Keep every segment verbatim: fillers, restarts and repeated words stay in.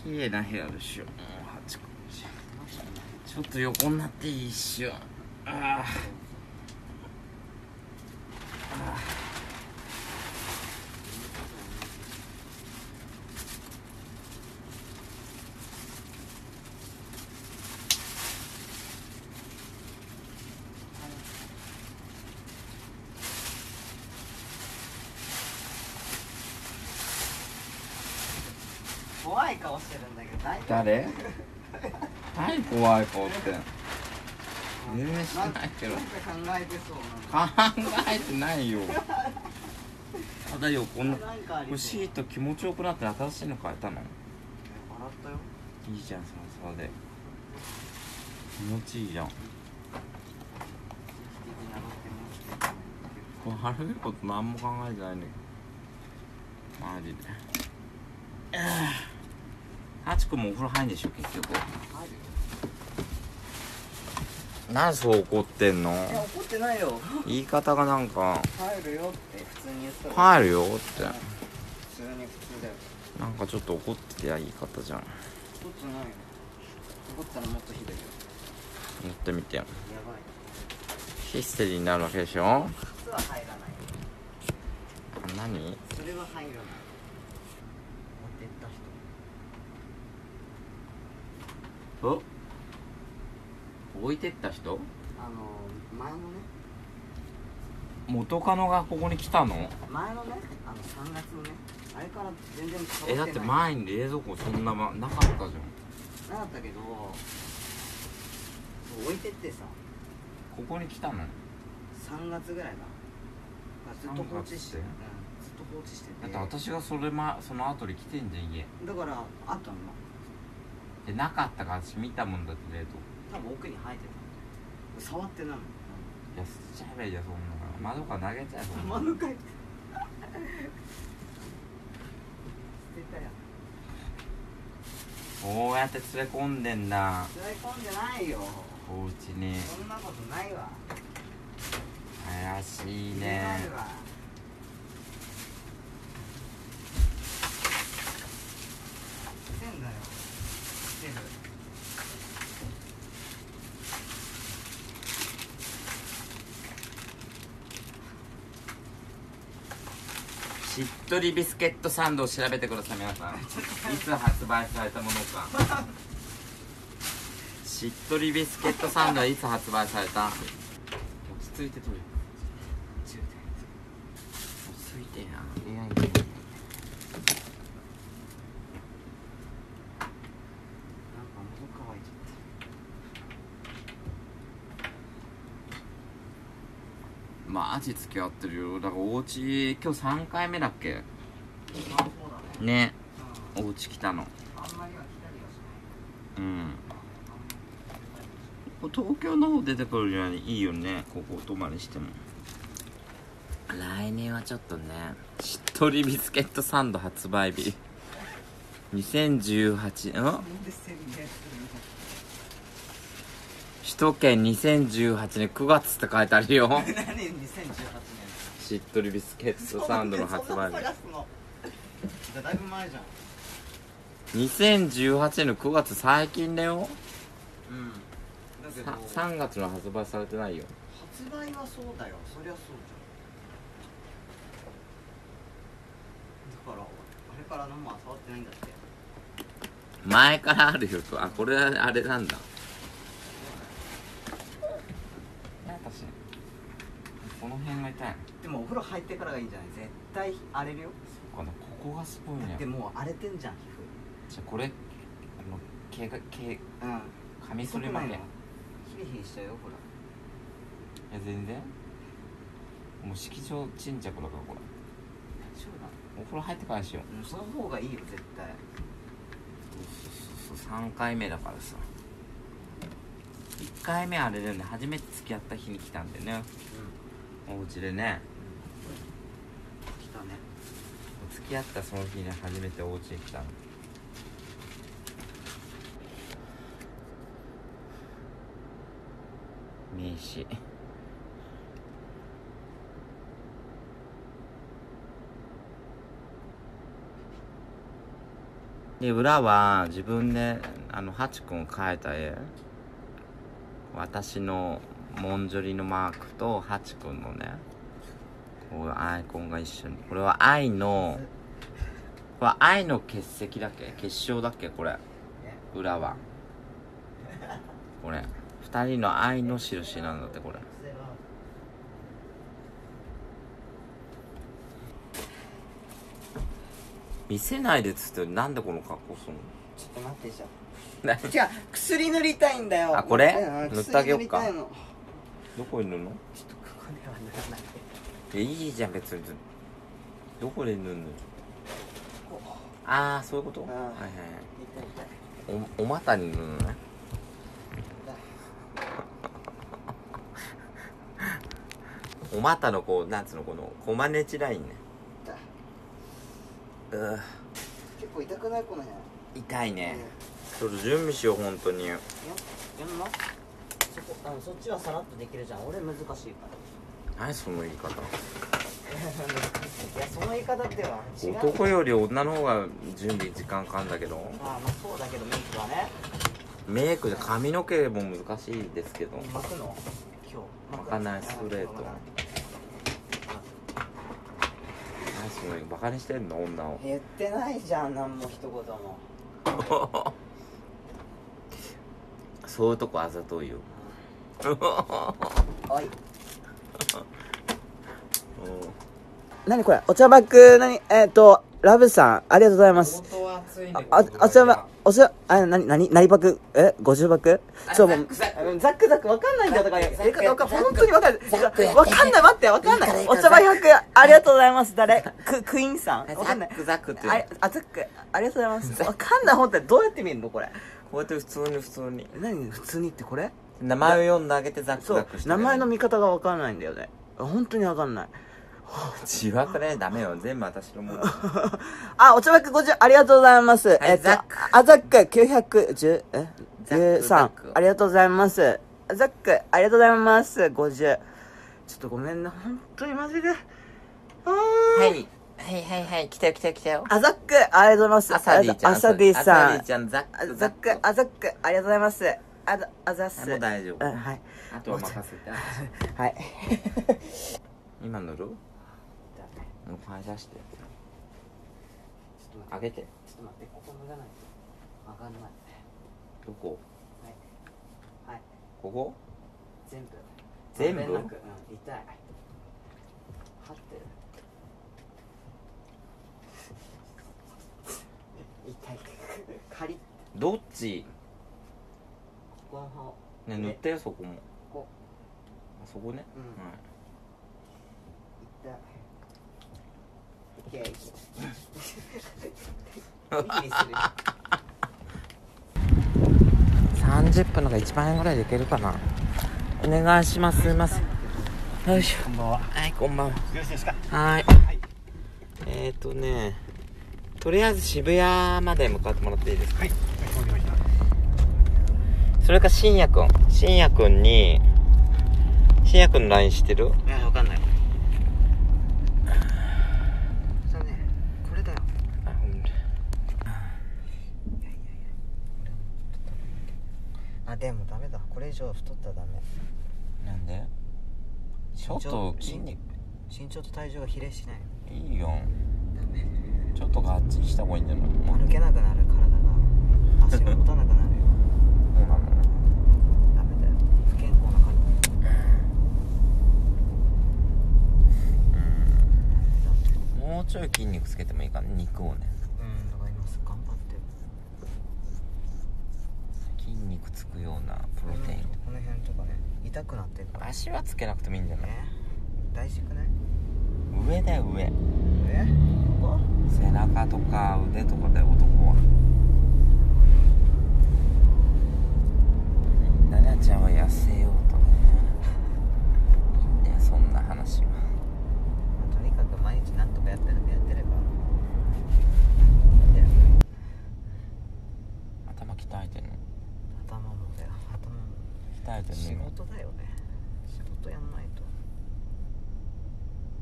綺麗な部屋でしょ。ちょっと横になっていいっしょ。ああ怖い顔してるんだけど大丈夫？ 誰？はい怖い顔って全然してないけど。 なんか考えてそうな考えてないよ。ただよこんななんかありそう。 シート気持ちよくなって新しいの変えたの？ 洗ったよ。 いいじゃんさそれで気持ちいいじゃん。これ晴れること何も考えてないんだけどマジで。ハチ君もお風呂入んでしょ結局。なんでそう怒ってんの？ いや怒ってないよ。 言い方がなんか入るよって普通に言ったら。 入るよって普通に普通だよ。 なんかちょっと怒っててや言い方じゃん。 怒ってないよ。怒ったらもっとひどいよ。 持ってみてよ。 やばい。 ヒステリーになるわけでしょ。 靴は入らない。 何？ それは入らない。持ってった人。 お置いてった人？ あの前のね。 元カノがここに来たの？ 前のね、あのさんがつのね、あれから全然変わってない。 えだって前に冷蔵庫そんなまなかったじゃん。 なかったけど置いてってさ、 ここに来たの？ さんがつぐらいかな。ずっと放置して、うん、ずっと放置してて。 だって私がそれ、ま、その後に来てんじゃん家だからあったの。 でなかったから私見たもんだって冷凍庫。 多分奥に入ってた。触ってないの。 いや捨てちゃえばいいじゃんそんなの。窓から投げちゃえば。 窓かいて捨てたよ。 こうやって連れ込んでんだ連れ込んでないよ。 お家に。 そんなことないわ。 怪しいないね。 わ。してんだよ。してる。 しっとりビスケットサンドを調べてください皆さん。いつ発売されたものか。しっとりビスケットサンドはいつ発売された？落ち着いてとる。落ち着いてや。エーアイ にマジ付き合ってるよ。だからお家今日さんかいめだっけね。お家来たの。うん東京の方出てくるようにいいよね。ここ泊まりしても。来年はちょっとね。しっとりビスケットサンド発売日にせんじゅうはち。ん首都圏にせんじゅうはちねんくがつって書いてあるよ。 何にせんじゅうはちねんしっとりビスケットサンドの発売日。 だいぶ前じゃん。 にせんじゅうはちねんのくがつ最近だよ。 うんだけどさんがつの発売されてないよ。 発売はそうだよ。そりゃそうじゃん。だからあれから何も触ってないんだって。 前からあるよと。あこれはあれなんだ。私この辺が痛い。 でもお風呂入ってからがいいんじゃない？絶対荒れるよ。 そうかな。ここがすごいね。 だってもう荒れてんじゃん皮膚。 じゃあこれあの毛が毛うんカミソリ負け。いやヒリヒリしちゃうよほら。 全然もう式場沈着だからこれ。 そうだ。 お風呂入ってからしよう。 うんその方がいいよ絶対。 そうそうそうさんかいめだからさ。いっかいめあれだよね。初めて付き合った日に来たんだよね。お家でね。 来たね。 付き合ったその日に初めてお家に来たの。名刺。 で裏は自分であのハチ君を描いた絵、私のモンジョリのマークとハチ君のねこういうアイコンが一緒に、これは愛のこれは愛の結石だっけ、結晶だっけ、これ裏はこれ二人の愛の印なんだって。これ見せないでっつって、なんでこの格好するの。 ちょっと待ってじゃん違う、薬塗りたいんだよ。 あ、これうん塗ってあげようか。 薬塗りたいの。 どこに塗るの。 ちょっとここでは塗らないで。 いいじゃん別に。どこで塗るの。 こうああそういうこと。はいあーはいはい。 痛い痛いおお股に塗るのね。お股のこうなんつうの、このコマネチラインね。 痛い。 う結構痛くないこの辺。 痛いね。ちょっと準備しよう本当に。 ややんの？そこあのそっちはさらっとできるじゃん。俺難しいから。 何その言い方。 いやその言い方っては違う。 男より女の方が準備時間かかんだけど。 ああまあそうだけどメイクはね。 メイクで髪の毛も難しいですけど。 巻くの？今日。 わかんない、ストレート。何そのバカにしてんの女を。 言ってないじゃん何も一言も。 そういうとこあざといよ。 おい。何これお茶バッグ、何えっ、ー、とラブさんありがとうございます。あお茶バお茶あ何何何バッグえごじゅうバッグそうもうザックザックわかんないんだよだからやり方わかん本当にわかんないわかんない待ってわかんないお茶バひゃくありがとうございます。誰ククイーンさんわかんないザックザックってああザックありがとうございますわかんない本当にどうやって見るのこれこうやって普通に普通に何普通にってこれ名前を読んであげてザックそうザックして名前の見方がわかんないんだよね本当にわかんない違くねダメよ全部私のものあ、お茶バッグごじゅうありがとうございます。 はいえっとザックあ、ザックきゅうひゃくじゅうえザックじゅうさんザックありがとうございます。ザックありがとうございますごじゅうちょっとごめんな本当にマジであーはいはいはいはい来たよ来たよ来たよあ、ザックありがとうございます。 アサディちゃんアサディさアサデんィちゃんザッあクザックあ、ザックありがとうございますあざあざっすもう大丈夫うんはいあとは任せてはい今塗るもう買い出してあげてちょっと待ってここ脱がないとわかんないどこはいはいここ全部全部まんべんなくうん痛い張ってる痛いカリッどっちこの方ね塗ってよそこもこあそこねうんはい痛いオッケービリビリするさんじゅっぷんのがいちまん円ぐらいでいけるかなお願いしますすいませんよいしょこんばんははいこんばんはよろしいですかはいえーとねとりあえず渋谷まで向かってもらっていいですかはいわかりましたそれかしんやくんしんやくんにしんやくんの ライン 知ってるいやわかんないそうねこれだよあほんとあでもダメだこれ以上太ったらダメなんでちょっと筋肉身長と体重が比例しないいいよちょっとガッチリした方がいいんじゃない歩けなくなる体が足が持たなくなるよそうなのダメだよ不健康な感じもうちょい筋肉つけてもいいかな肉をねうんだから今頑張ってる筋肉つくようなプロテインこの辺とかね痛くなってるから足はつけなくてもいいんじゃないね大事くない上だよ上えここ背中とか腕とかだよ男はななちゃんは痩せようとねいいんだよそんな話はとにかく毎日なんとかやってるやってればいいんだよ頭鍛えてんの頭もだよ頭も鍛えてんの仕今事だよね仕事やんないと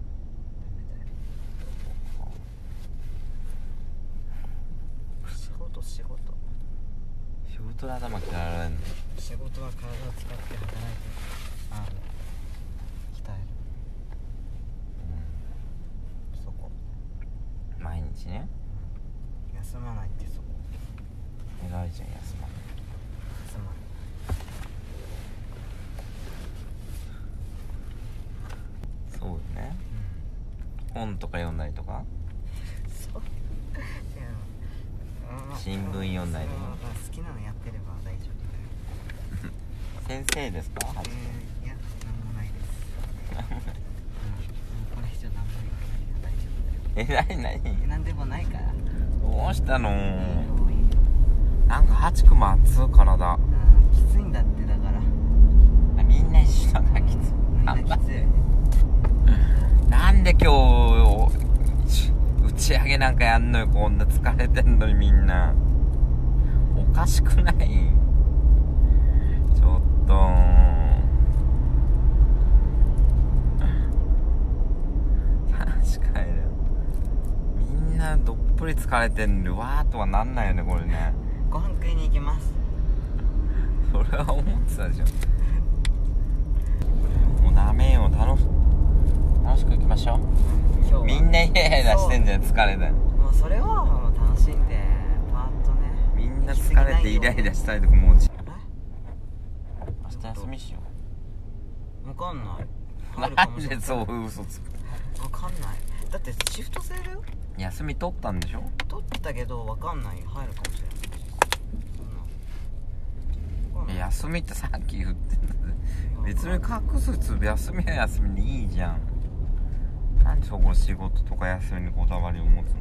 ダメだよ仕事事で頭切られるの？ 仕事は体を使って働いてあの鍛える、うん、そこ毎日ね、 休まないってそこ偉いじゃん、休まない休まないそうよね、うん、本とか読んだりとかそう新聞読んだりとか好きなのやってれば大丈夫だよ先生ですか？ えー、いや、なんもないです、うん、これ以上なんもないから大丈夫だよ。 え、なになに？ え、なんでもないから。 どうしたの？なんかハチ君も熱い体、 うん、きついんだって。だからみんな一緒だからきつい、 みんなきついなんで今日打ち上げなんかやんのよ、こんな疲れてんのにみんな。おかしくない？ちょっと確かにね、みんなどっぷり疲れてんの、わーとはなんないよねこれね。 ご飯食いに行きます。 それは思ってたでしょ。もうダメよ、楽し楽しく行きましょう。今日はみんなイライラしてんじゃん、疲れて。 もうそれはもう楽しんでパーッとね。 みんな疲れてイライラしたいとかもう明日休みしよう。わかんない。 なんでそういう嘘つく？ わかんない。だってシフト制だよ。 休み取ったんでしょ？ 取ったけどわかんない。入るかもしれない。 うん、休みってさっき言ってんだ。別に隠すつぶ休みは休みでいいじゃん。なんでそこ仕事とか休みにこだわりを持つの？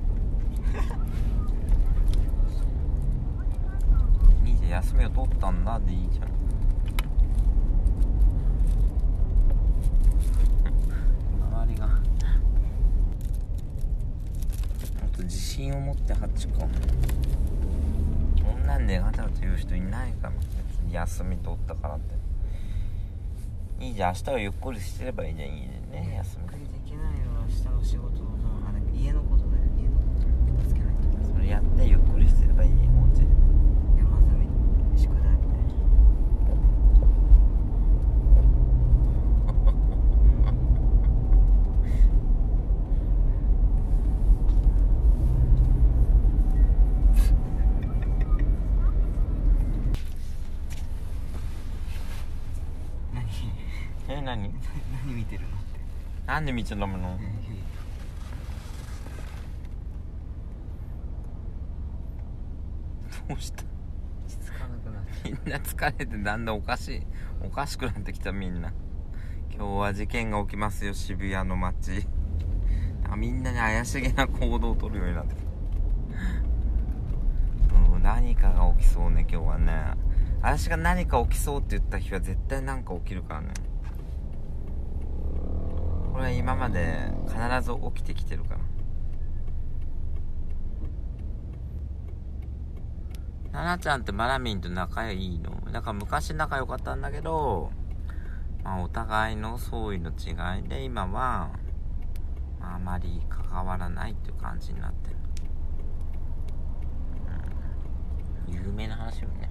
いいじゃん、休みを取ったんだでいいじゃん。周りがもっと自信を持ってハチ君、こんなんでガタガタ言う人いないから。別に休み取ったからっていいじゃん。明日はゆっくりしてればいいじゃん。いいね、休み。 ゆっくりできないよ。明日の仕事のあれ家のことだよ。家のこと助けないと。 それやってゆっくりしてればいいね、お家で。 山積み宿題みたいな。 え、何？ 何見てるのって。 なんで見ちゃダメの？どうした？ 落ち着かなくなって。 みんな疲れてだんだんおかしいおかしくなってきた。みんな今日は事件が起きますよ、渋谷の街。あ、みんなに怪しげな行動を取るようになってきた。うん、何かが起きそうね今日はね。私が何か起きそうって言った日は絶対何か起きるからね。これは今まで必ず起きてきてるから。ななちゃんってマナミンと仲いいの？なんか昔仲良かったんだけど、まあ、お互いの相違の違いで今は、まあ、あまり関わらないっていう感じになってる。うん、有名な話よね。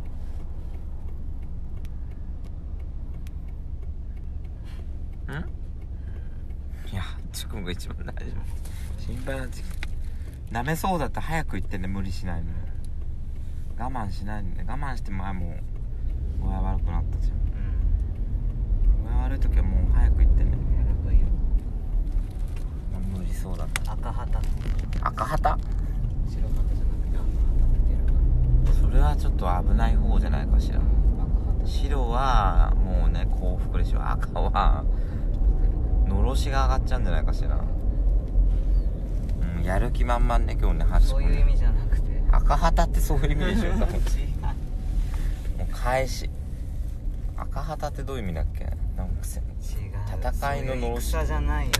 ん？いや、ちくんが一番大丈夫。心配な時期。ダメそうだったら早く言ってね、無理しないの。我慢しないでね。我慢してももう具合悪くなったじゃん。うん、具合悪い時はもう早く言ってね。やればいいよ。無理そうだった。 赤旗。 赤旗？ 白旗じゃなくて赤旗出るから。 それはちょっと危ない方じゃないかしら。白はもうね幸福でしょ。赤はのろしが上がっちゃうんじゃないかしら。うん、やる気満々ね今日ね。 そういう意味じゃなくて赤旗ってそういう意味でしょ。もう返し。赤旗ってどういう意味だっけ？なんかせ違う、戦いののろし。 戦じゃないよ。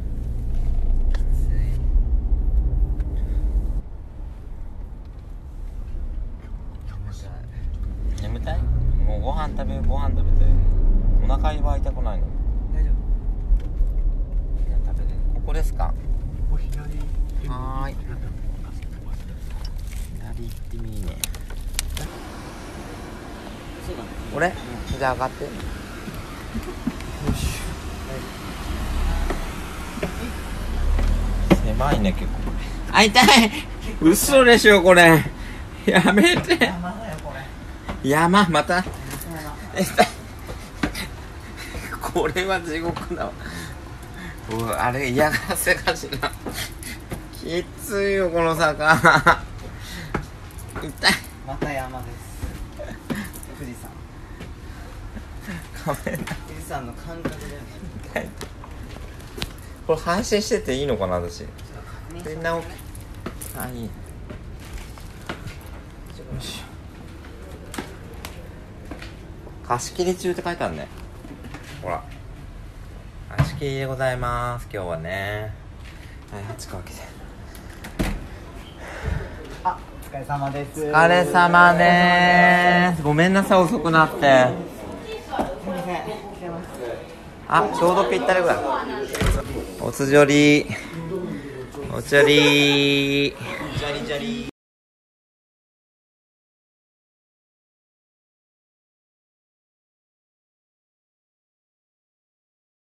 眠たい？もうご飯食べご飯食べて。お腹は痛くないの？ 大丈夫。 食べて。ここですか？ お左。 はーい。左行ってみーね。 そうだね。 俺、うん、じゃあ上がって。よし。狭いね結構。あ、痛い。嘘でしょこれ。やめて。山だよこれ。山また。痛い。これは地獄だわ。うわ、あれ嫌がらせかしら。きついよこの坂。痛い。 また山です。富士山。 カメラ。 富士山の感覚だよね。 これ配信してていいのかな私。みんな OK。あ、いい。よし。貸し切り中って書いてあるね。ほら。貸し切りでございます。今日はね。はい、はちか開けて。 あ、お疲れ様です。 お疲れ様です。ごめんなさい、遅くなって。 すみません。 あ、ちょうどぴったりぐらい。おつじょり。おつじょり。 ジャリジャリ。